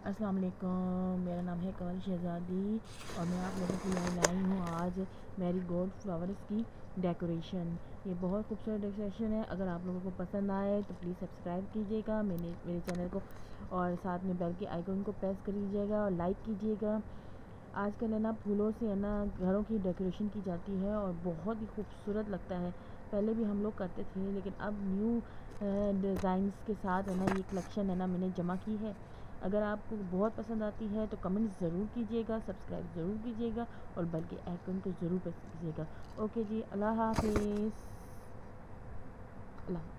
अस्सलाम वालेकुम, मेरा नाम है कमल शहज़ादी और मैं आप लोगों के लिए लाई हूँ आज मैरीगोल्ड फ्लावर्स की डेकोरेशन। ये बहुत खूबसूरत डेकोरेशन है। अगर आप लोगों को पसंद आए तो प्लीज़ सब्सक्राइब कीजिएगा मेरे चैनल को और साथ में बेल के आइकन को प्रेस कर लीजिएगा और लाइक कीजिएगा। आजकल है ना फूलों से है ना घरों की डेकोरेशन की जाती है और बहुत ही खूबसूरत लगता है। पहले भी हम लोग करते थे लेकिन अब न्यू डिज़ाइंस के साथ है ना ये कलेक्शन है ना मैंने जमा की है। अगर आपको बहुत पसंद आती है तो कमेंट ज़रूर कीजिएगा, सब्सक्राइब ज़रूर कीजिएगा और बेल के आइकन को ज़रूर प्रेस कीजिएगा। ओके जी, अल्लाह हाफिज़। अल्लाह।